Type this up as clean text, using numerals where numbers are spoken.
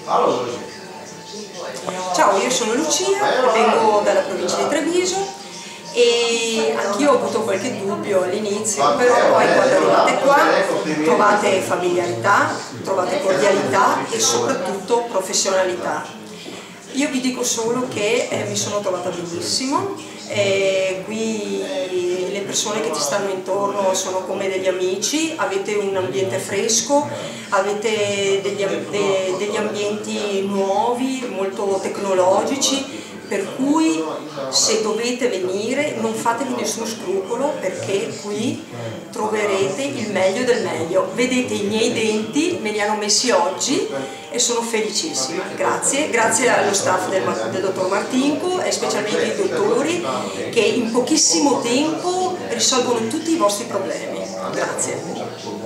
Ciao, io sono Lucia, vengo dalla provincia di Treviso e anch'io ho avuto qualche dubbio all'inizio, però poi quando arrivate qua trovate familiarità, trovate cordialità e soprattutto professionalità. Io vi dico solo che mi sono trovata benissimo, qui le persone che ti stanno intorno sono come degli amici, avete un ambiente fresco, avete degli ambienti nuovi, molto tecnologici, per cui se dovete venire non fatevi nessun scrupolo perché qui troverete il meglio del meglio. Vedete i miei denti, me li hanno messi oggi e sono felicissima. Grazie allo staff del dottor Martinko e specialmente ai dottori che in pochissimo tempo risolvono tutti i vostri problemi. Grazie.